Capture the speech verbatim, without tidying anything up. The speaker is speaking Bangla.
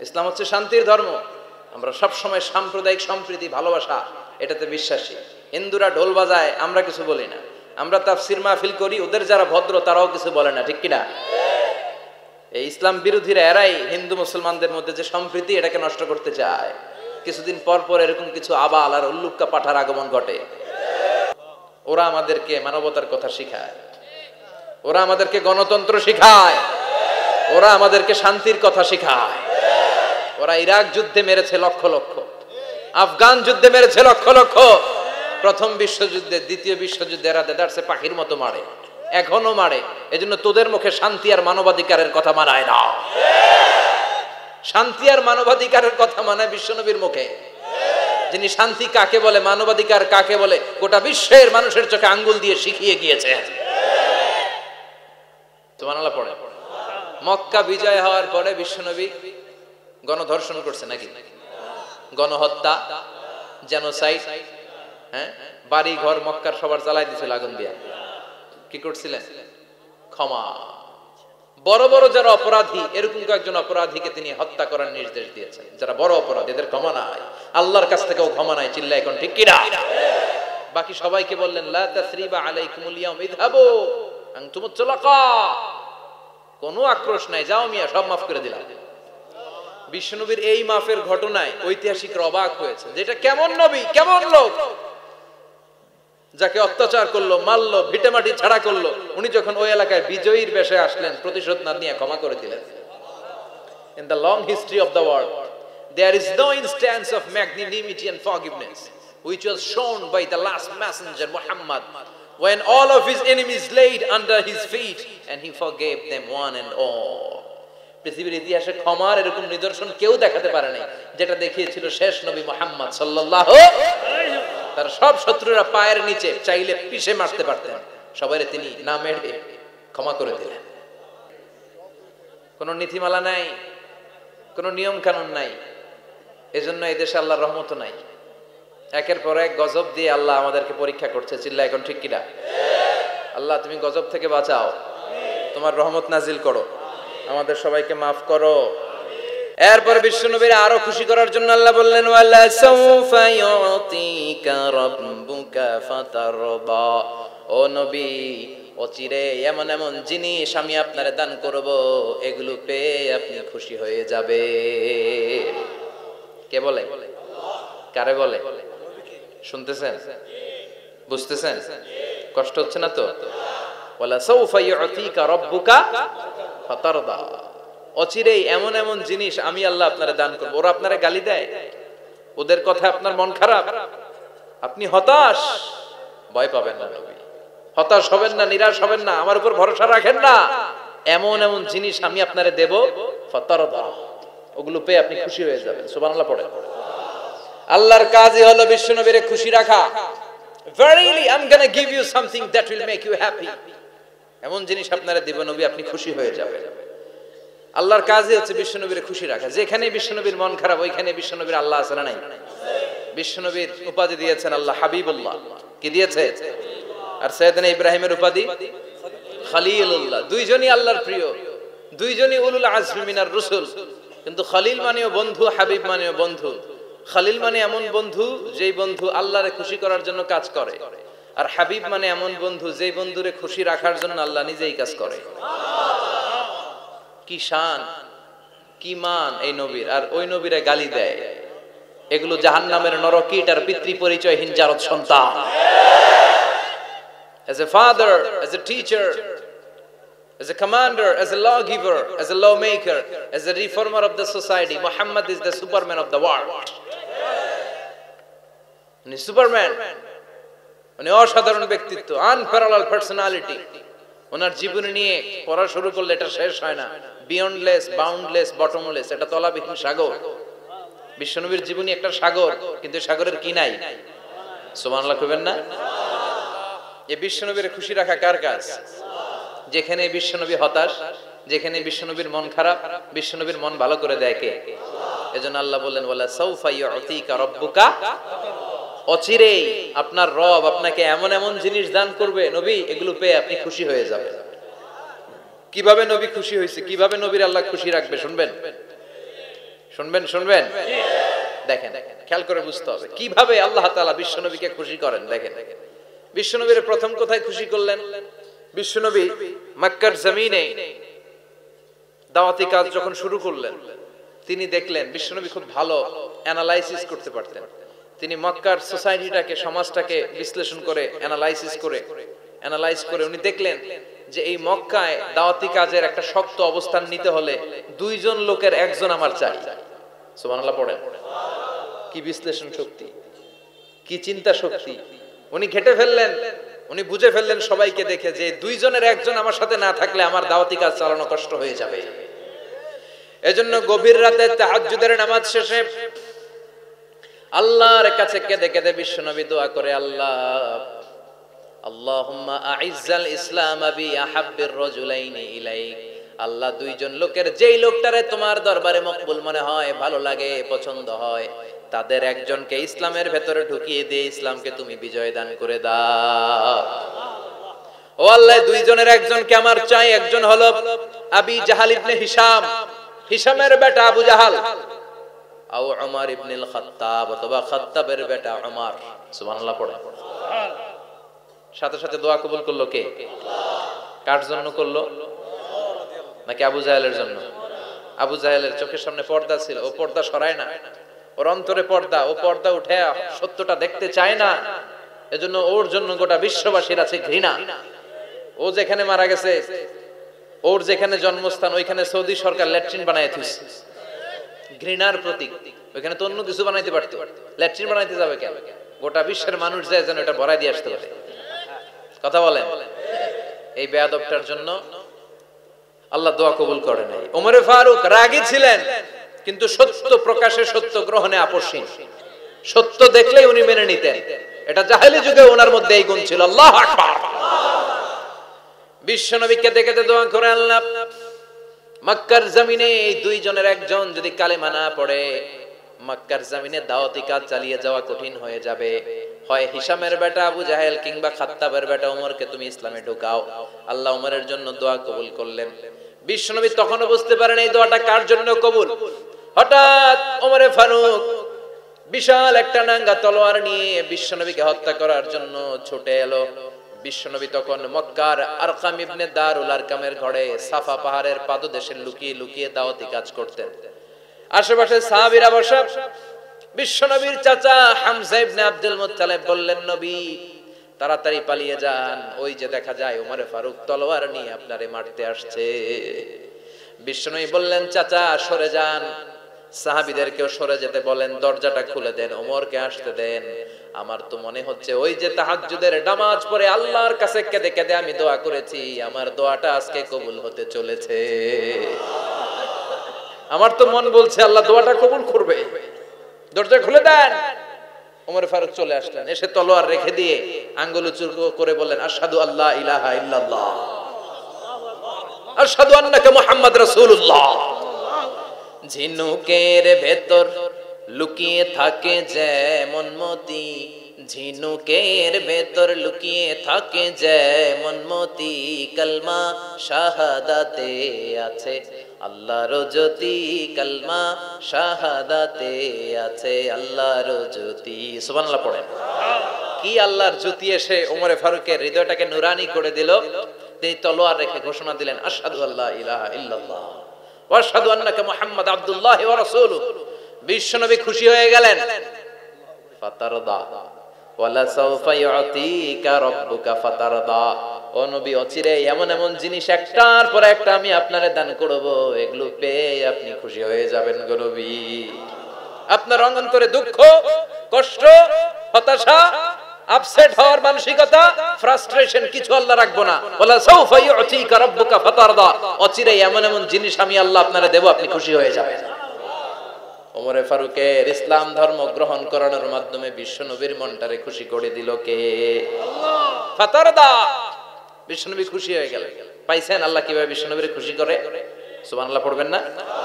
ইসলাম হচ্ছে শান্তির ধর্ম। আমরা সব সময় সাম্প্রদায়িক সম্প্রীতি ভালোবাসা এটাতে বিশ্বাসী। হিন্দুরা ঢোল বাজায়, আমরা কিছু বলি না। আমরা তাফসীর মাহফিল করি, ওদের যারা ভদ্র তারাও কিছু বলে না, ঠিক কিনা? এই ইসলাম বিরোধীরা এরাই হিন্দু মুসলমানদের মধ্যে যে সম্প্রীতি এটাকে নষ্ট করতে চায়। কিছুদিন পর পর এরকম কিছু আবাল আর উল্লুক্কা পাঠার আগমন ঘটে। ওরা আমাদেরকে মানবতার কথা শিখায়, ওরা আমাদেরকে গণতন্ত্র শিখায়, ওরা আমাদেরকে শান্তির কথা শিখায়। ওরা ইরাক যুদ্ধে মেরেছে লক্ষ লক্ষ, আফগান যুদ্ধে মেরেছে লক্ষ লক্ষ, প্রথম বিশ্বযুদ্ধে, দ্বিতীয় বিশ্বযুদ্ধে এরা দেদারসে পাখির মতো মারে, এখনো মারে। এজন্য তোদের মুখে শান্তি আর মানবাধিকারের কথা মানায় না। শান্তি আর মানবাধিকারের কথা মানায় বিশ্বনবীর মুখে। যিনি শান্তি কাকে বলে, মানবাধিকার কাকে বলে, গোটা বিশ্বের মানুষের চোখে আঙ্গুল দিয়ে শিখিয়ে গিয়েছে। সুবহানাল্লাহ পড়ে। মক্কা বিজয় হওয়ার পরে বিশ্বনবী গণধর্ষণ করছে নাকি? গণহত্যা, জেনোসাইড, হ্যাঁ, বাড়ি ঘর মক্কার সবার জ্বালাই দিয়েছিল আগুন দিয়া। কি করছিলেন? ক্ষমা। বড় বড় যারা অপরাধী, এরকম কয়েকজন অপরাধীকে তিনি হত্যা করার নির্দেশ দিয়েছেন। যারা বড় অপরাধী এদের ক্ষমা নাই, আল্লাহর কাছ থেকেও ক্ষমা নাই। চিল্লা এখন ঠিক কিনা? বাকি সবাইকে বললেন লা তাসরিবা আলাইকুমুল ইয়াউম ইযহাবু আনতুমুত তুলাকা, কোনো আক্রোশ নাই, যাও মিয়া, সব মাফ করে দিলাম। বিশ্বনবীর এই মাফের ঘটনায় ঐতিহাসিকরা অবাক হয়েছে, যেটা কেমন নবী, কেমন লোক, যাকে অত্যাচার করলো, মারলো, ভিটেমাটি ছাড়া করলো, উনি যখন ওই এলাকায় বিজয়ীর বেশে আসলেন, প্রতিশোধ না নিয়ে ক্ষমা করে দিলেন। In the long history of the world, there is no instance of magnanimity and forgiveness which was shown by the last messenger Muhammad, when all of his enemies laid under his feet and he forgave them one and all. পৃথিবীর ইতিহাসে ক্ষমার এরকম নিদর্শন কেউ দেখাতে পারে নাই, যেটা দেখিয়েছিল শেষ নবী মুহাম্মদ সাল্লাল্লাহু আলাইহি ওয়াসাল্লাম। তার সব শত্রুরা পায়ের নিচে চাইলে পিষে মারতে পারতেন, সবাইরে তিনি না মেরে ক্ষমা করে দিলেন। কোনো নীতিমালা নাই, কোনো নিয়ম কানুন নাই, এজন্য এই দেশে আল্লাহর রহমত নাই। একের পর এক গজব দিয়ে আল্লাহ আমাদেরকে পরীক্ষা করছে। চিল্লা এখন ঠিক কিনা? আল্লাহ তুমি গজব থেকে বাঁচাও, তোমার রহমত নাজিল করো, আমাদের সবাইকে মাফ করো। এরপর বিশ্বনবীর আরো খুশি করার জন্য আল্লাহ বললেন ওয়ালা সাউফা ইউতিকা রাব্বুকা ফাতারদা, ও নবী অচিরে এমন এমন জিনিস আমি আপনারে দান করব, এগুলো পেয়ে আপনি খুশি হয়ে যাবে। কে বলে? কারে বলে? শুনতেছেন? বুঝতেছেন? কষ্ট হচ্ছে না তো? ওয়ালা সাউফা ইউতিকা রাব্বুকা ফাতারদা, অচিরেই এমন এমন জিনিস আমি আল্লাহ আপনারে দান করব। ওরা আপনারে গালি দেয়, ওদের কথা আপনার মন খারাপ, আপনি হতাশ, ভয় পাবেন না নবী, হতাশ হবেন না, নিরাশ হবেন না, আমার উপর ভরসা রাখেন না। এমন এমন জিনিস আমি আপনারে দেব, ফাতারদা, ওগুলো পেয়ে আপনি খুশি হয়ে যাবেন। সুবহানাল্লাহ পড়ে। আল্লাহর কাজই হলো বিশ্বনবীরে খুশি রাখা। Verily I'm going to give you something that will make you happy. এমন জিনিস আপনারা দেব নবী, আপনি খুশি হয়ে যাবেন। আল্লাহর কাজই হচ্ছে বিশ্বনবীরে খুশি রাখা। যেখানে বিশ্বনবীর মন খারাপ, ওইখানে বিশ্বনবীর আল্লাহ আছে না নাই? বিশ্বনবীর উপাধি দিয়েছেন আল্লাহ হাবিবুল্লাহ। কি দিয়েছে? আর সাইয়েদনা ইব্রাহিমের উপাধি খলিলুল্লাহ। দুইজনই আল্লাহর প্রিয়, দুইজনই উলুল আজমি মিনার রাসূল। কিন্তু খলিল মানেও বন্ধু, হাবিব মানেও বন্ধু। খলিল মানে এমন বন্ধু যেই বন্ধু আল্লাহরে খুশি করার জন্য কাজ করে, আর হাবিব মানে এমন বন্ধু যেই বন্ধুরে খুশি রাখার জন্য আল্লাহ নিজেই কাজ করে। কি শান, কি মান এই নবীর! আর ওই নবীরে গালি দেয়, এগুলো জাহান্নামের নরকীট আর পিতৃ পরিচয়হীন জারদ সন্তান। As a father, as a teacher, as a commander, as a lawgiver, as a lawmaker, as a reformer of the society, Muhammad is the superman of the world. উনি সুপারম্যান, উনি অসাধারণ ব্যক্তিত্ব, আনপ্যারালাল পার্সোনালিটি। ওনার জীবনী নিয়ে পড়া শুরু করলে এটা শেষ হয় না। বিয়ন্ডলেস, বাউন্ডলেস, বটমলেস, এটা তলাবিহীন সাগর। বিশ্বনবীর জীবনী একটা সাগর, কিন্তু সাগরের কি নাই? সুবহানাল্লাহ কইবেন না? এই বিশ্বনবীর খুশি রাখা কার কাজ? যেখানে বিশ্বনবী হতাশ, যেখানে বিশ্বনবীর মন খারাপ, বিশ্বনবীর মন ভালো করে দেয় কে? এজন্য আল্লাহ বললেন ওয়ালা সাউফা ইউতিকা রাব্বুকা, অচিরেই আপনার রব আপনাকে এমন এমন জিনিস দান করবে নবী, এগুলো পেয়ে আপনি খুশি হয়ে যাবেন। কিভাবে নবী খুশি হয়েছে, কিভাবে নবীর আল্লাহ খুশি রাখবে শুনবেন। শুনবেন শুনবেন দেখেন খেয়াল করে বুঝতে হবে কিভাবে আল্লাহ তাআলা বিশ্বনবীকে খুশি করেন। দেখেন বিশ্বনবীর প্রথম কোথায় খুশি করলেন? বিশ্বনবী মক্কার জমিনে দাওয়াতি কাজ যখন শুরু করলেন, তিনি দেখলেন বিশ্বনবী খুব ভালো অ্যানালাইসিস করতে পারতেন। তিনি মক্কার সোসাইটিটাকে, সমাজটাকে বিশ্লেষণ করে অ্যানালাইসিস করে অ্যানালাইজ করে উনি দেখলেন যে এই মক্কায় দাওয়াতি কাজের একটা শক্ত অবস্থান নিতে হলে দুইজন লোকের একজন আমার চাই। সুবহানাল্লাহ পড়েন। কি বিশ্লেষণ শক্তি, কি চিন্তা শক্তি! উনি ঘেটে ফেললেন, উনি বুঝে ফেললেন সবাইকে দেখে যে দুইজনের একজন আমার সাথে না থাকলে আমার দাওয়াতি কাজ চালানো কষ্ট হয়ে যাবে। এজন্য গভীর রাতে তাহাজ্জুদের নামাজ শেষে আল্লাহর কাছে কেঁদে কেঁদে বিশ্বনবী দোয়া করে, আল্লাহ আল্লাহুম্মা আইজ্জাল ইসলাম বি আহাব্বির রাজুলাইনি ইলাইক। আল্লাহ দুইজন লোকের যেই লোকটারে তোমার দরবারে মকবুল মনে হয়, ভালো লাগে, পছন্দ হয়, তাদের একজনকে ইসলামের ভেতরে ঢুকিয়ে দিয়ে ইসলামকে তুমি বিজয় দান করে দাও। ও আল্লাহ, দুইজনের একজনকে আমার চাই। একজন হলো আবি জাহাল ইবনে হিশাম, হিশামের বেটা আবু জাহাল, আও উমর ইবনে আল খাত্তাব, অথবা খাত্তাবের বেটা উমর। সুবহানাল্লাহ পড়ে। সাথে সাথে দোয়া কবুল করলো কে? কার জন্য করলো? নাকি আবু জাহেলের জন্য? আবু জাহেলের চোখের সামনে পর্দা ছিল, ও পর্দা সরায় না। ওর অন্তরে পর্দা, ও পর্দা উঠে সত্যটা দেখতে চায় না। এজন্য ওর জন্য গোটা বিশ্ববাসীর আছে ঘৃণা। ও যেখানে মারা গেছে, ওর যেখানে জন্মস্থান, ওইখানে সৌদি সরকার ল্যাট্রিন বানায় দিয়েছে। ঘৃণার প্রতীক। ওইখানে তো অন্য কিছু বানাইতে পারতো, ল্যাট্রিন বানাইতে যাবে কেন? গোটা বিশ্বের মানুষ যায় যেন এটা ভরাই দিয়ে আসতে পারে। কথা বলেন। এই বেয়াদবটার জন্য আল্লাহ দোয়া কবুল করে নাই। ওমর ফারুক রাগী ছিলেন, কিন্তু সত্য প্রকাশে, সত্য গ্রহণে আপসহীন। সত্য দেখলেই উনি মেনে নিতেন। এটা জাহেলি যুগে ওনার মধ্যে এই গুণ ছিল। আল্লাহু আকবার। বিশ্বনবীকে দেখে দোয়া করে, আল্লাহ মক্কার জমিনে এই দুইজনের একজন যদি কালেমা না পড়ে, মক্কার জমিনে দাওয়াতি কাজ চালিয়ে যাওয়া কঠিন হয়ে যাবে। হয় হিশামের বেটা আবু জাহেল কিংবা খাত্তাবের বেটা ওমরকে তুমি ইসলামে ঢুকাও। আল্লাহ ওমরের জন্য দোয়া কবুল করলেন। বিশ্বনবী তখনও বুঝতে পারেন এই দোয়াটা কার জন্য কবুল। হঠাৎ ওমরে ফারুক বিশাল একটা নাঙ্গা তলোয়ার নিয়ে বিশ্বনবীকে হত্যা করার জন্য ছুটে এলো। বিশ্বনবী তখন মক্কার আরকাম ইবনে দারুল আরকামের ঘরে সাফা পাহাড়ের পাদদেশে লুকিয়ে লুকিয়ে দাওয়াতি কাজ করতেন। আশেপাশে সাহাবীরা বসা। বিশ্বনবীর চাচা হামজা ইবনে আব্দুল মুত্তালিব বললেন, নবী তাড়াতাড়ি পালিয়ে যান, ওই যে দেখা যায় ওমরে ফারুক তলোয়ার নিয়ে আপনারে মারতে আসছে। বিশ্বনবী বললেন, চাচা সরে যান, সাহাবীদেরকেও সরে যেতে বলেন, দরজাটা খুলে দেন, ওমরকে আসতে দেন। আমার তো মনে হচ্ছে ওই যে তাহাজ্জুদের নামাজ পড়ে আল্লাহর কাছে কেঁদে কেঁদে আমি দোয়া করেছি, আমার দোয়াটা আজকে কবুল হতে চলেছে। আমার তো মন বলছে আল্লাহ দোয়াটা কবুল করবে। দরজা খুলে দেন। ওমর ফারুক চলে আসলেন, এসে তলোয়ার রেখে দিয়ে আঙ্গুল উঁচু করে বললেন, আশহাদু আল্লা ইলাহা ইল্লাল্লাহ, আশহাদু আন্নাকা মুহাম্মাদ রাসূলুল্লাহ। ঝিনুকের ভেতর লুকিয়ে থাকে যেমন মতি, ঝিনুকের ভেতর লুকিয়ে থাকে যেমন মতি, কালমা শাহাদাতে আছে আল্লাহর জ্যোতি, কালমা শাহাদাতে আছে আল্লাহর জ্যোতি। সুবহানাল্লাহ পড়েন। কি আল্লাহর জ্যোতি এসে ওমরে ফারুকের হৃদয়টাকে নুরানি করে দিল। তিনি তলোয়ার রেখে ঘোষণা দিলেন, আশহাদু আল্লা ইলাহা ইল্লাল্লাহ ওয়া আশহাদু আন্নাকা মুহাম্মাদ আবদুল্লাহ ওয়া রাসূলুহু। বিশ্বনবী খুশি হয়ে গেলেন। ফাতারদা ওয়ালা সাওফা ইউতিকা রাব্বুকা ফাতারদা। ও নবী, অচিরে এমন এমন জিনিস একটার পর একটা আমি আপনারে দান করব, এগুলো পেয়ে আপনি খুশি হয়ে যাবেন গো নবী। আপনার অন্তরে দুঃখ, কষ্ট, হতাশা, আপসেট হওয়ার মানসিকতা, ফ্রাস্ট্রেশন কিছু আল্লাহ রাখবো না। ওয়ালা সাওফা ইউতিকা রাব্বুকা ফাতারদা। অচিরে এমন এমন জিনিস আমি আল্লাহ আপনারে দেব, আপনি খুশি হয়ে যাবেন। ওমরে ফারুকের ইসলাম ধর্ম গ্রহণ করানোর মাধ্যমে বিশ্বনবীর মনটারে খুশি করে দিল কে? আল্লাহ। ফাতারদা। বিশ্বনবী খুশি হয়ে গেলেন। পাইছেন আল্লাহ কিভাবে বিশ্বনবীর খুশি করে? সুবহানাল্লাহ পড়বেন না?